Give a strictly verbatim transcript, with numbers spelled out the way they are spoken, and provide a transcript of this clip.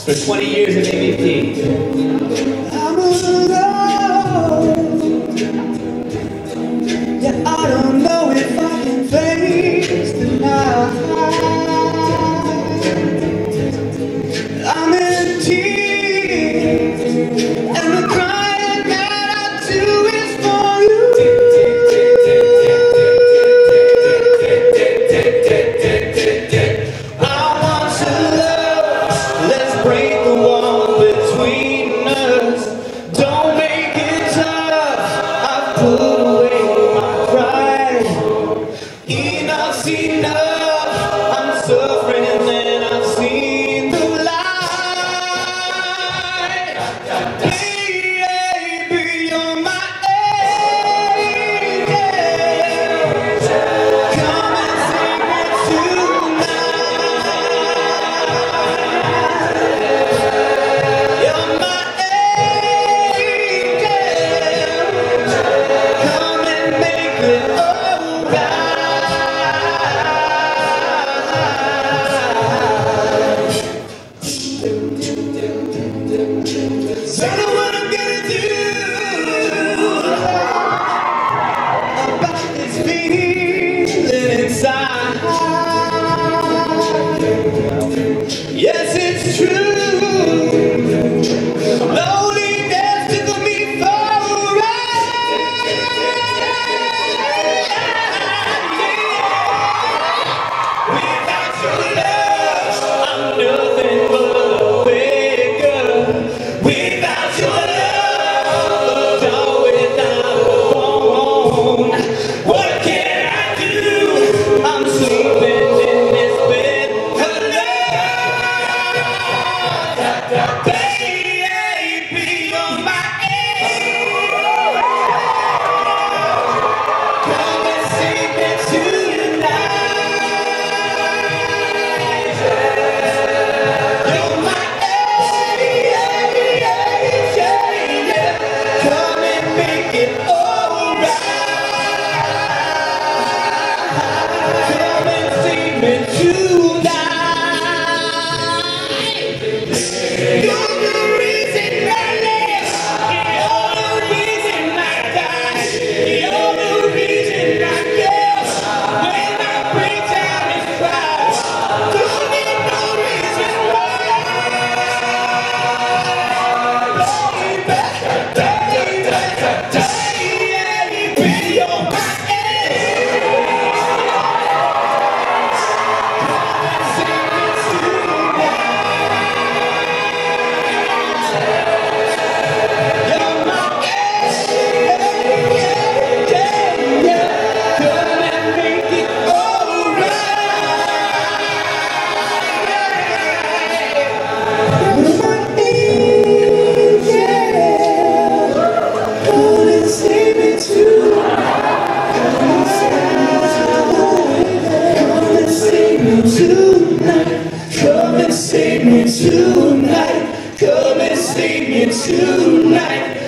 for twenty years of A V P. I'm alone. Yeah, I don't know if I can face the night. I'm in tears, and the crying that I do is for you. I want to love, let's break the wall between us. Don't make it tough, I've put away my pride. Enough's enough, I'm suffering and then I've seen the light. Baby, you're my angel. Come and sing me tonight. You're my angel. Come and make it alright. So I know what I'm gonna do about this feeling inside. Yes, it's true. Loneliness took me for a ride. Without your love, I'm nothing but a beggar. Without your love, dog without a bone. What can I do? I'm sleeping in this bed alone. Baby, you're my angel. Come and sing me tonight. You're my angel. Come and make it alright. Come and sing me tonight. You're the reason I live. You're the reason I die. You're the reason I give. When I break down and cry, don't need no reason why. Baby, baby, you're my Come and save me tonight. Come and save me tonight.